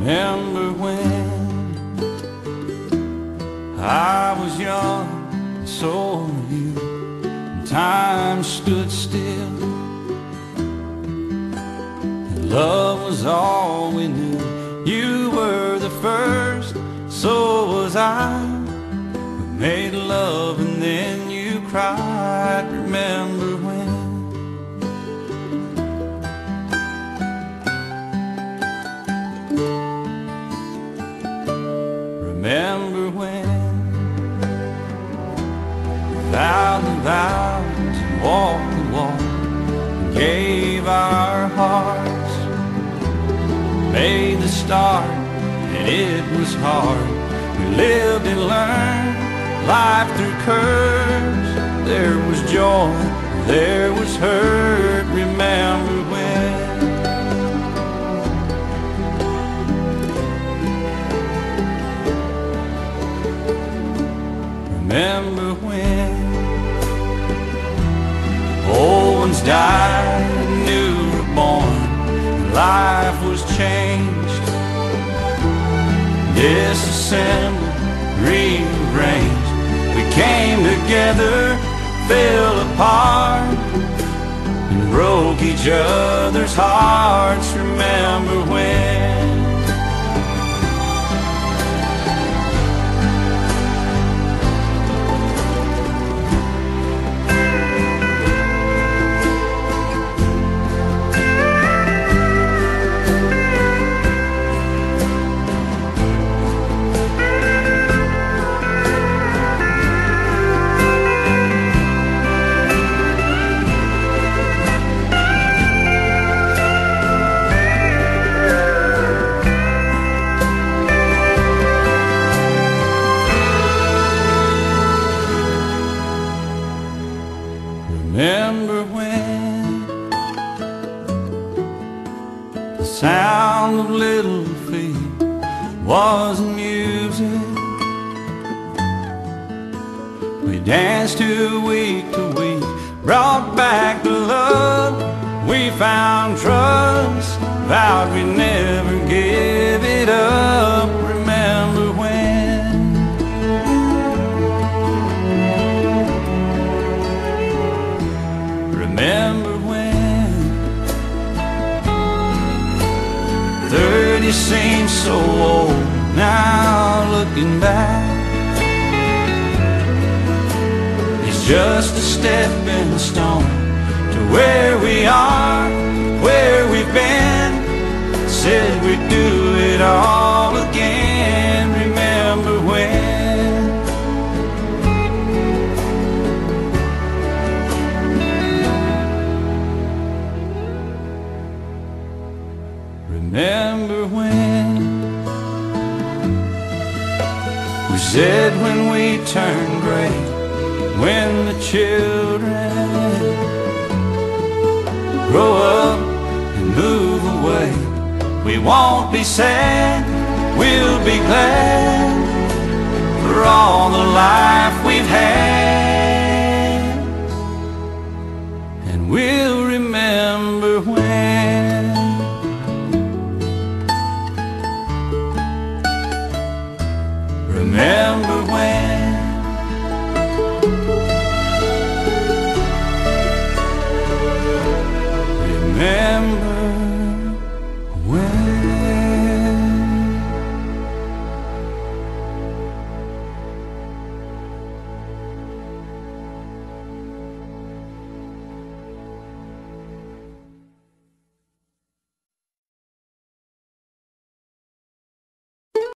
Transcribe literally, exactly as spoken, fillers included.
Remember when I was young, and so were you, and time stood still, and love was all we knew. You were the first, so was I. We made love and then you cried. Remember when? Remember when we vowed the vows and walked the walk and gave our hearts, made the start and it was hard. We lived and learned life through curves. There was joy, there was hurt. Remember when? Remember when old ones died and new were born, and life was changed, disassembled, rearranged. We came together, fell apart, and broke each other's hearts. Remember when? Remember when the sound of little feet was music? We danced to week to week, brought back the love. We found trust, vowed we'd never give it up. Remember when? Remember when thirty seems so old now, looking back. It's just a stepping stone to where we are, where we've been. Said we'd do it all again. Remember when? Remember when we said when we turn gray, when the children grow up and move away, we won't be sad, we'll be glad for all the life we've had.